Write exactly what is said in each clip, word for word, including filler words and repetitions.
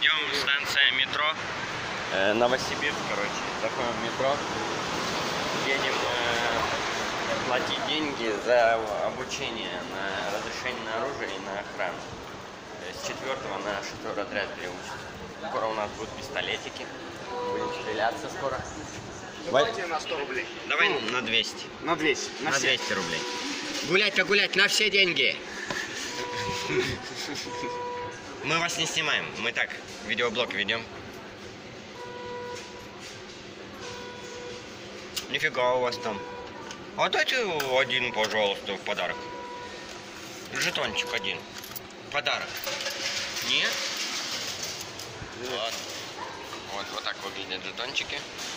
идем, станция метро. Э, Новосибирск, короче. Заходим в метро. Едем э, платить деньги за обучение на разрешение на оружие и на охрану. С четвертого на шестой отряд переучат. Скоро у нас будут пистолетики. Будем стреляться скоро. Давайте на сто рублей. Давай на двести. На двести. На, на двести рублей. Гулять-то гулять на все деньги. Мы вас не снимаем. Мы так видеоблог ведем. Нифига у вас там. А дайте один, пожалуйста, в подарок. Жетончик один. Подарок. Нет? Вот. Вот, вот так выглядят жетончики.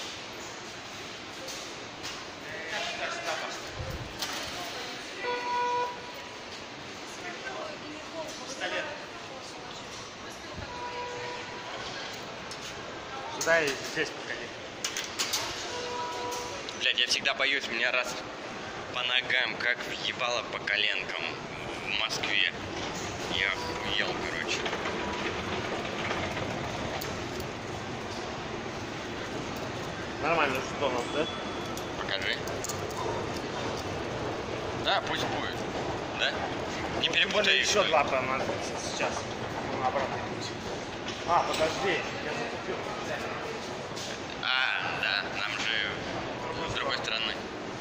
Сюда и здесь покажи. Блядь, я всегда боюсь, меня раз по ногам, как въебало по коленкам в Москве. Я охуел, короче. Нормально, что у нас, да? Покажи. Да, пусть будет. Да? Не перепутай их. Еще два понадобится сейчас. На обратный путь. А, подожди, я затупил. А, да, нам же с другой стороны.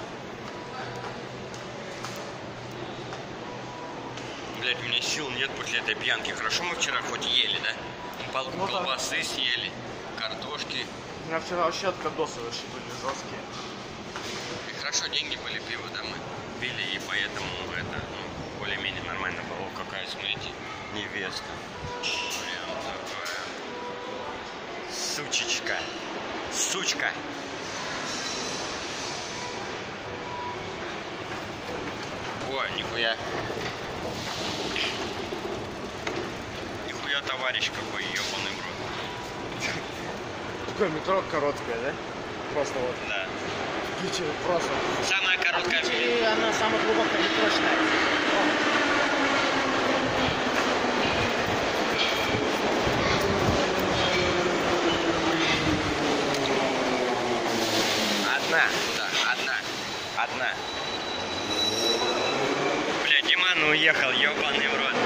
Блять, у меня сил нет после этой пьянки. Хорошо мы вчера хоть ели, да? Палку ну, колбасы да. Съели, картошки. У меня вчера вообще откадосы вообще были жесткие. И хорошо, деньги были, пиво, да, мы пили, и поэтому это, ну, более-менее нормально было. О, какая, смотрите, невеста. Прям такая. Сучечка. Сучка. О, нихуя. Нихуя, товарищ какой, ебаный в рот. Такое метро короткое, да? Просто вот. Да. В Питере просто. Самая короткая в мире. И она самая глубокая метро считается. Одна, да, одна, одна. Бля, Диман уехал, ебаный в рот.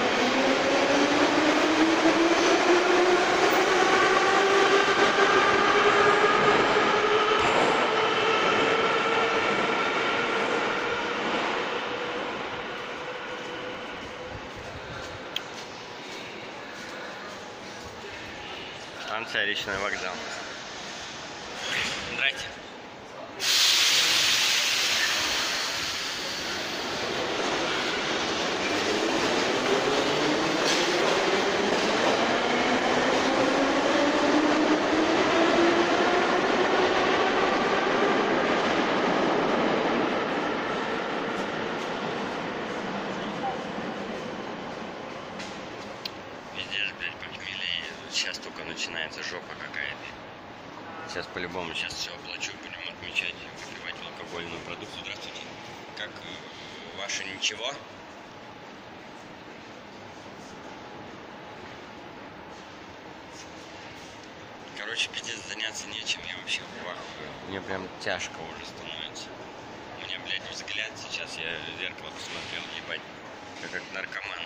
Станция Речной вокзал. Здрасте. Пиздец, блядь, похмелье. Сейчас только начинается жопа какая-то. Сейчас по-любому, сейчас все оплачу, будем отмечать, выпивать алкогольную продукцию. Здравствуйте. Как э, ваше ничего? Короче, пиздец, заняться нечем, я вообще в ахуе. Мне прям тяжко уже становится. У меня, блядь, взгляд сейчас, я в зеркало посмотрел, ебать, я как наркоман.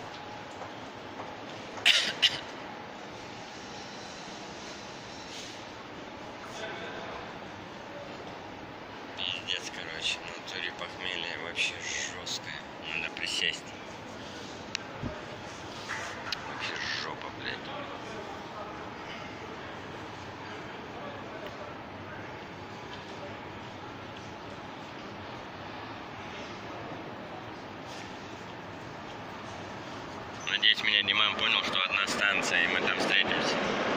Пиздец, короче, в натуре похмелье вообще жесткое. Надо присесть. Вообще жопа, блядь. Надеюсь, меня Диман понял, что одна станция, и мы там встретимся.